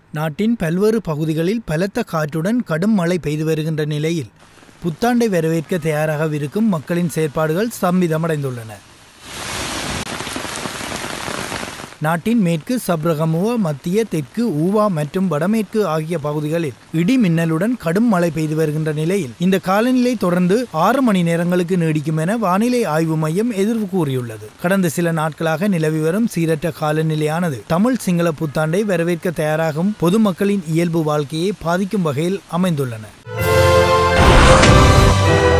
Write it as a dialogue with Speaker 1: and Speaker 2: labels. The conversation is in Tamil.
Speaker 1: நாட்டின் பல்வேறு பகுதிகளில் பலத்த காற்றுடன் கடும் மழை பெய்து வருகின்ற நிலையில் புத்தாண்டை வரவேற்க தயாராகவிருக்கும் மக்களின் செயற்பாடுகள் ஸ்தம்பிதமடைந்துள்ளன. நாட்டின் மேற்கு சப்ரகமுவ, மத்திய, தெற்கு, ஊவா மற்றும் வடமேற்கு ஆகிய பகுதிகளில் இடி மின்னலுடன் கடும் மழை பெய்து வருகின்ற நிலையில் இந்த காலநிலை தொடர்ந்து 6 மணி நேரங்களுக்கு நீடிக்கும் என வானிலை ஆய்வு மையம் எதிர்வு கூறியுள்ளது. கடந்த சில நாட்களாக நிலவி வரும் சீரற்ற காலநிலையானது தமிழ் சிங்கள புத்தாண்டை வரவேற்க தயாராகும் பொதுமக்களின் இயல்பு வாழ்க்கையை பாதிக்கும் வகையில் அமைந்துள்ளன.